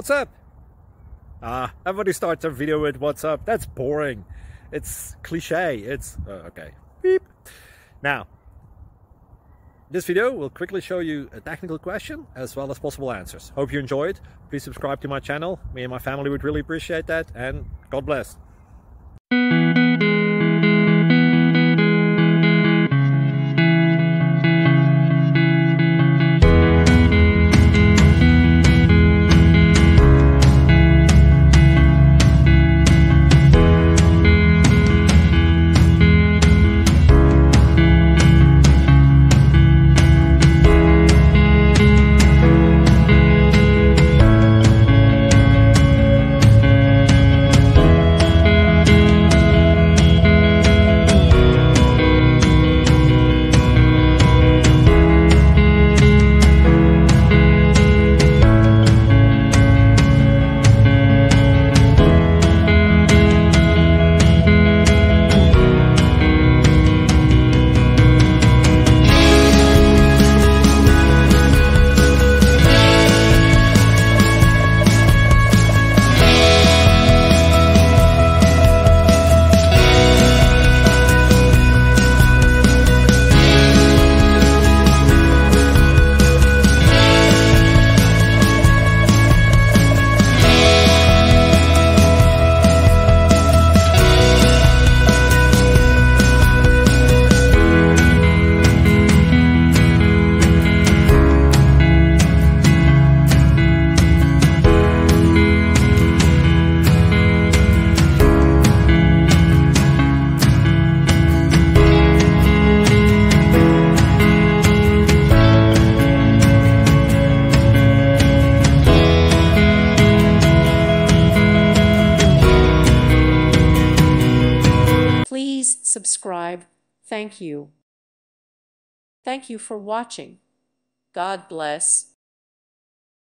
What's up? Everybody starts their video with what's up. That's boring. It's cliche. It's okay. Beep. Now, this video will quickly show you a technical question as well as possible answers. Hope you enjoyed. Please subscribe to my channel. Me and my family would really appreciate that, and God bless. Please subscribe. Thank you. Thank you for watching. God bless.